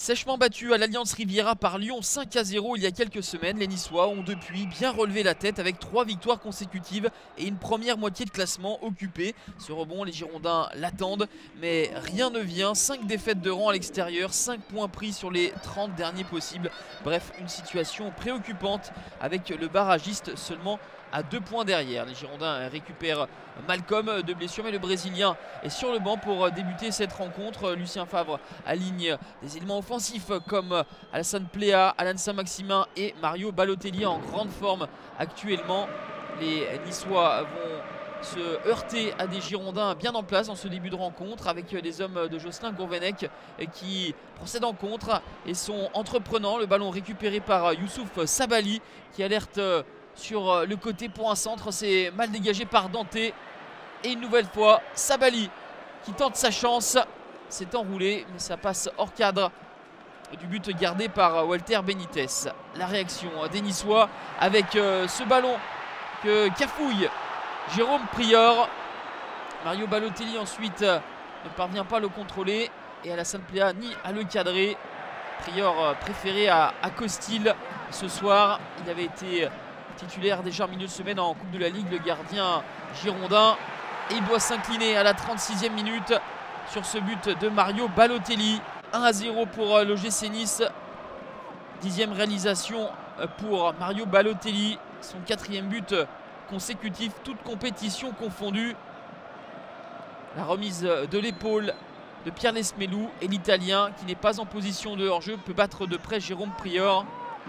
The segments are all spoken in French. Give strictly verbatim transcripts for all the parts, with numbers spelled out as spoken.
Sèchement battu à l'Alliance Riviera par Lyon cinq à zéro il y a quelques semaines, les Niçois ont depuis bien relevé la tête avec trois victoires consécutives et une première moitié de classement occupée. Ce rebond, les Girondins l'attendent, mais rien ne vient. cinq défaites de rang à l'extérieur, cinq points pris sur les trente derniers possibles. Bref, une situation préoccupante avec le barragiste seulement à deux points derrière. Les Girondins récupèrent Malcolm de blessure, mais le Brésilien est sur le banc pour débuter cette rencontre. Lucien Favre aligne des éléments offensifs comme Alassane Pléa, Alan Saint-Maximin et Mario Balotelli en grande forme actuellement. Les Niçois vont se heurter à des Girondins bien en place en ce début de rencontre, avec les hommes de Jocelyn Gourvenec qui procèdent en contre et sont entreprenants. Le ballon récupéré par Youssouf Sabali qui alerte sur le côté pour un centre, c'est mal dégagé par Dante. Et une nouvelle fois, Sabali qui tente sa chance. C'est enroulé, mais ça passe hors cadre du but gardé par Walter Benitez. La réaction des Niçois avec ce ballon que cafouille Jérôme Prieur. Mario Balotelli ensuite ne parvient pas à le contrôler et Alassane Pléa ni à le cadrer. Prieur préféré à, à Costil ce soir. Il avait été titulaire déjà en milieu de semaine en Coupe de la Ligue, le gardien girondin. Et il doit s'incliner à la trente-sixième minute sur ce but de Mario Balotelli. un à zéro pour l'O G C Nice. Dixième réalisation pour Mario Balotelli. Son quatrième but consécutif, toute compétition confondue. La remise de l'épaule de Pierre Lesmelou et l'Italien qui n'est pas en position de hors-jeu peut battre de près Jérôme Prieur.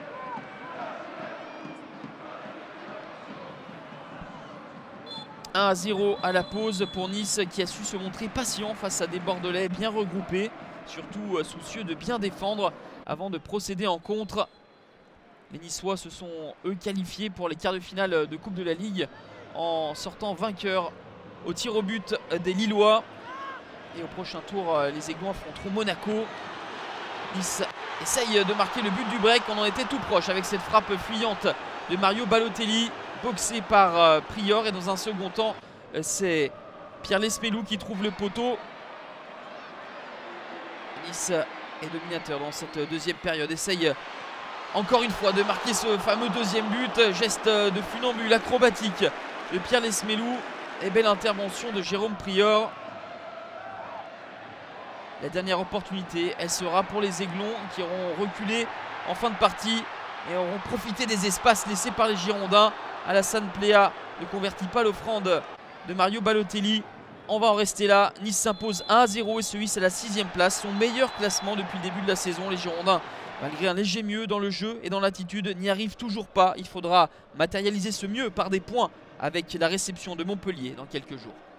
un à zéro à la pause pour Nice qui a su se montrer patient face à des Bordelais bien regroupés, surtout soucieux de bien défendre avant de procéder en contre. Les Niçois se sont eux qualifiés pour les quarts de finale de Coupe de la Ligue en sortant vainqueurs au tir au but des Lillois. Et au prochain tour, les Aiglons affronteront Monaco. Nice essaye de marquer le but du break, on en était tout proche avec cette frappe fuyante de Mario Balotelli, boxé par euh, Prieur. Et dans un second temps, euh, c'est Pierre Lesmelou qui trouve le poteau. Nice est dominateur dans cette deuxième période. Essaye encore une fois de marquer ce fameux deuxième but. Geste de funambule acrobatique de Pierre Lesmelou. Et belle intervention de Jérôme Prieur. La dernière opportunité, elle sera pour les Aiglons qui auront reculé en fin de partie et auront profité des espaces laissés par les Girondins. Alassane Pléa ne convertit pas l'offrande de Mario Balotelli. On va en rester là. Nice s'impose un à zéro et se hisse à la sixième place. Son meilleur classement depuis le début de la saison. Les Girondins, malgré un léger mieux dans le jeu et dans l'attitude, n'y arrivent toujours pas. Il faudra matérialiser ce mieux par des points avec la réception de Montpellier dans quelques jours.